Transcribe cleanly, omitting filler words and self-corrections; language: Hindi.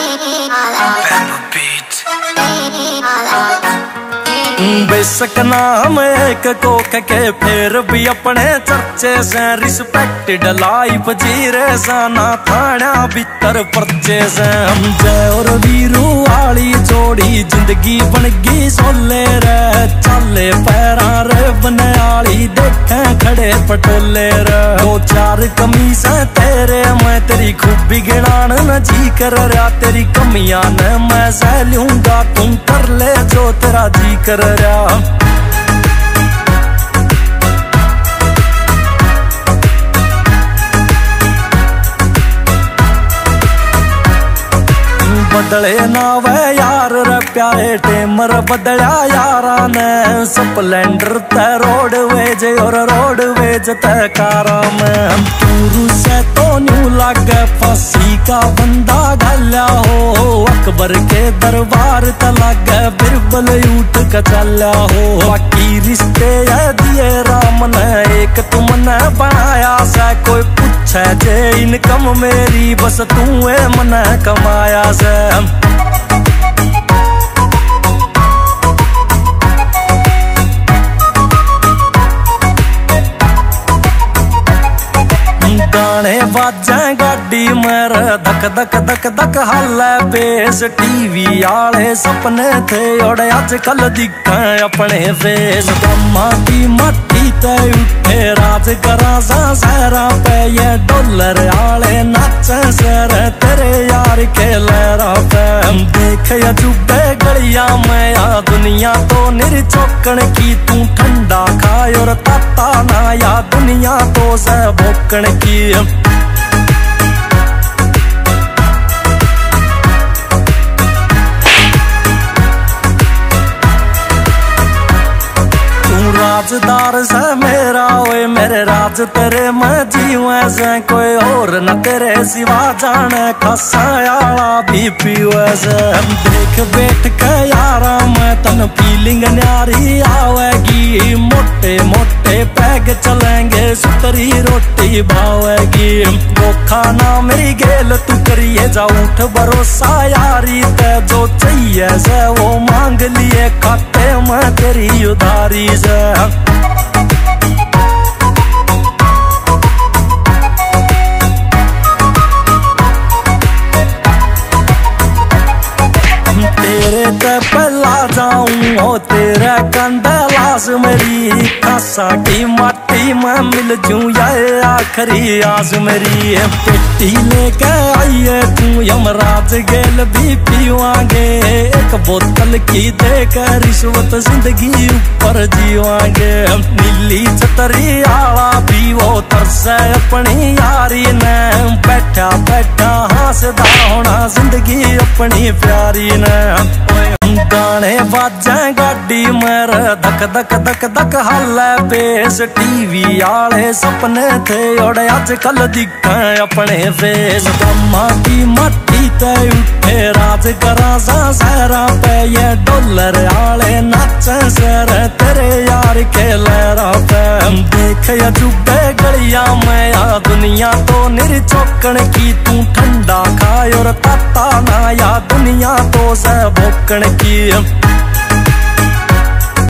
बेशक नाम एक कोक के फिर भी अपने चर्चे से रिस्पेक्टेड लाइफ जी रहे साना थाना भीतर पर्चे से हम जय और वीरू वाली जोड़ी जिंदगी बन गई सोले रे चले पैरा रे बने आली देखे खड़े पटोले रे दो चार कमीज तेरे मैं तेरी खूबी गिनान न जी कर रहा तेरी कमियां न मैं सह लूंगा तुम कर ले जो तेरा जी कर रहा बदले ना वे यार रे प्यारे टेमर बदला यारा ने स्प्लेंडर ते रोड वेज और रोड वेज ते कारा में टूरू से तो न्यू लागे फांसी का बंदा गल्या हो अकबर के दरबार ते लागे बिरबल उठ के चल्या हो बाकी रिश्ते है दिए राम ने एक तुमने बनाया से कोई पूछे जे इनकम मेरी बस तू मने कमाया से गाने बाजे गाड़ी मेरे धक धक धक धक हाले बेस टीवी आले सपने थे और आजकल दिखे अपने फेस गम्मा की मट्टी ते उठे राज करा सा सहरा पे ये डॉलर आले नाचे सर तेरे यार के लहरा पे देख अजूबे गलियां में या दुनिया तो निर्चौकन की तू ठंडा खाए और ताता ना या दुनिया तो से भोकन की राजदार से मेरा ओए मेरे राज तेरे मैं जीवे से कोई और न तेरे सिवा जाने खसायाला भी पीवे से देख बैठ के यारा मैं तन फीलिंग न्यारी आवेगी मोटे मोटे पैग चलेंगे सुतरी रोटी भावेगी वो खाना मेरी गेल तू करिए जा उठ भरोसा यारी ते जो चाहिए से वो मांग लिए खाते मैं तेरी उधारी से तेरे ते पहला जाऊं ओ तेरा कंदलास मेरी खासा की माटी में मिल जूं या आखिरी आस मेरी पेटी लेके आइए तू यमराज गेल भी पीवांगे एक बोतल की देकर रिश्वत जिंदगी ऊपर जीवांगे नीली छतरी आला भी वो तरसे अपनी यारी ने बैठा बैठा हंसदा होना जिंदगी अपनी प्यारी ने गाने बाजे गाड़ी मेरे धक धक धक धक हाले बेस टीवी आले सपने थे और आजकल दिखे अपने फेस गम्मा की मट्टी ते उठे राज करा सा सहरा पे ये डॉलर आले नाचे सर तेरे यार के लहरा पे देख अजूबे गलियां में या दुनिया तो निर्चौकन की तू ठंडा खाए और ताता ना या दुनिया तो से भोकन की